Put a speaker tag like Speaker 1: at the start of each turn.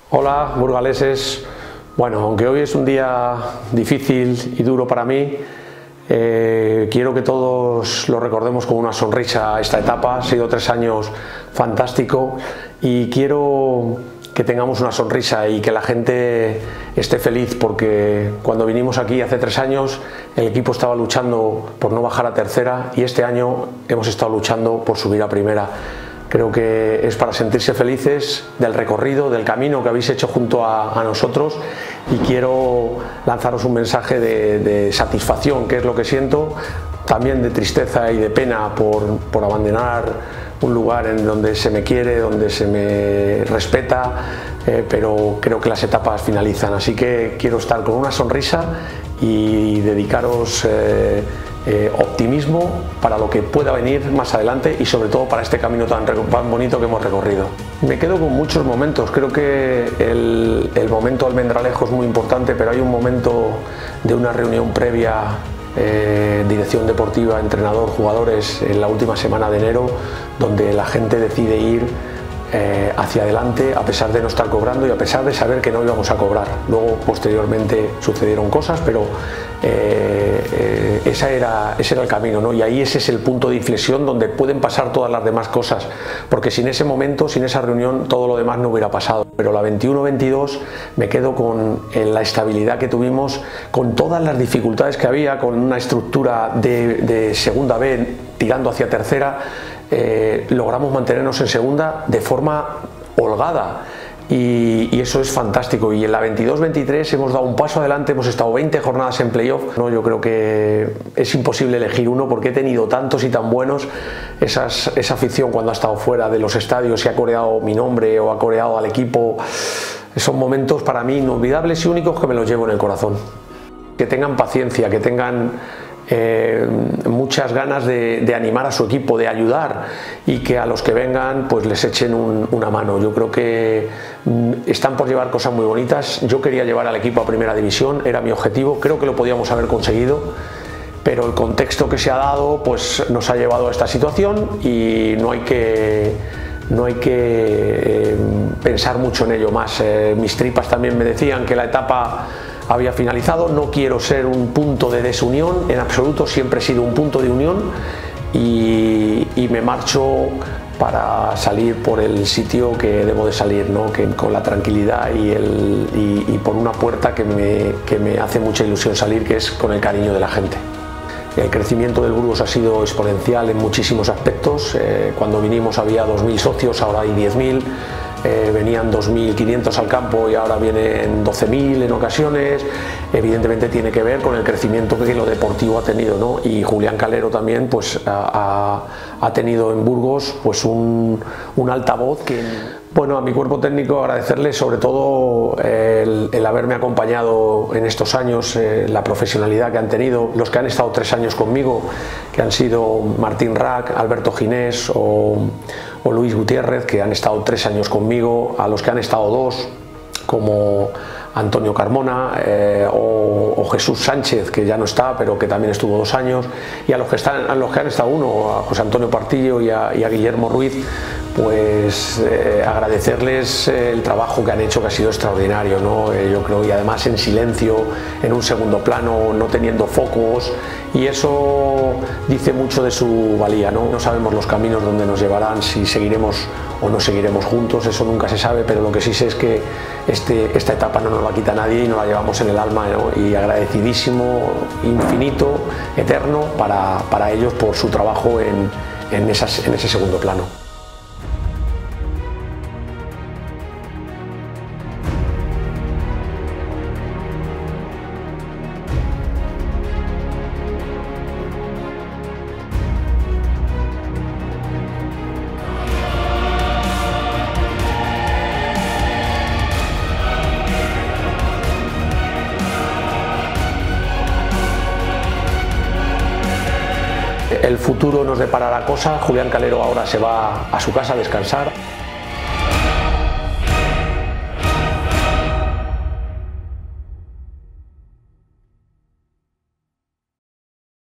Speaker 1: Hola, burgaleses. Bueno, aunque hoy es un día difícil y duro para mí, quiero que todos lo recordemos con una sonrisa esta etapa. Ha sido 3 años fantástico y quiero que tengamos una sonrisa y que la gente esté feliz, porque cuando vinimos aquí hace 3 años el equipo estaba luchando por no bajar a tercera y este año hemos estado luchando por subir a primera. Creo que es para sentirse felices del recorrido, del camino que habéis hecho junto a nosotros, y quiero lanzaros un mensaje de satisfacción, que es lo que siento, también de tristeza y de pena por abandonar un lugar en donde se me quiere, donde se me respeta, pero creo que las etapas finalizan, así que quiero estar con una sonrisa y dedicaros optimismo para lo que pueda venir más adelante y sobre todo para este camino tan bonito que hemos recorrido. Me quedo con muchos momentos. Creo que el momento Almendralejo es muy importante, pero hay un momento de una reunión previa, dirección deportiva, entrenador, jugadores, en la última semana de enero, donde la gente decide ir hacia adelante a pesar de no estar cobrando y a pesar de saber que no íbamos a cobrar. Luego posteriormente sucedieron cosas, pero ese era el camino, ¿no? Y ahí ese es el punto de inflexión donde pueden pasar todas las demás cosas, porque sin ese momento, sin esa reunión, todo lo demás no hubiera pasado. Pero la 21-22 me quedo con la estabilidad que tuvimos, con todas las dificultades que había, con una estructura de segunda B tirando hacia tercera. Logramos mantenernos en segunda de forma holgada y eso es fantástico. Y en la 22-23 hemos dado un paso adelante, hemos estado 20 jornadas en playoff, ¿no? Yo creo que es imposible elegir uno porque he tenido tantos y tan buenos. Esa afición cuando ha estado fuera de los estadios y ha coreado mi nombre o ha coreado al equipo, son momentos para mí inolvidables y únicos que me los llevo en el corazón. Que tengan paciencia, que tengan muchas ganas de animar a su equipo, de ayudar, y que a los que vengan pues les echen una mano. Yo creo que están por llevar cosas muy bonitas. Yo quería llevar al equipo a primera división, era mi objetivo, creo que lo podíamos haber conseguido, pero el contexto que se ha dado pues nos ha llevado a esta situación y no hay que pensar mucho en ello más. Mis tripas también me decían que la etapa había finalizado. No quiero ser un punto de desunión en absoluto, siempre he sido un punto de unión y me marcho para salir por el sitio que debo de salir, ¿no? Que con la tranquilidad y por una puerta que me hace mucha ilusión salir, que es con el cariño de la gente. El crecimiento del Burgos ha sido exponencial en muchísimos aspectos. Cuando vinimos había 2.000 socios, ahora hay 10.000. Venían 2.500 al campo y ahora vienen 12.000 en ocasiones. Evidentemente tiene que ver con el crecimiento que lo deportivo ha tenido, ¿no? Y Julián Calero también pues ha tenido en Burgos pues un altavoz que... Bueno, a mi cuerpo técnico agradecerle sobre todo el haberme acompañado en estos años, la profesionalidad que han tenido, los que han estado 3 años conmigo, que han sido Martín Rack, Alberto Ginés o Luis Gutiérrez, que han estado 3 años conmigo, a los que han estado 2, como Antonio Carmona o Jesús Sánchez, que ya no está, pero que también estuvo 2 años, y a los que han estado 1, a José Antonio Partillo y a Guillermo Ruiz, pues agradecerles el trabajo que han hecho, que ha sido extraordinario, ¿no? Yo creo, y además en silencio, en un segundo plano, no teniendo focos, y eso dice mucho de su valía, ¿no? No sabemos los caminos donde nos llevarán, si seguiremos o no seguiremos juntos, eso nunca se sabe, pero lo que sí sé es que esta etapa no nos la quita nadie y nos la llevamos en el alma, ¿no? Y agradecidísimo, infinito, eterno para ellos por su trabajo en ese segundo plano. El futuro nos deparará cosas. Julián Calero ahora se va a su casa a descansar.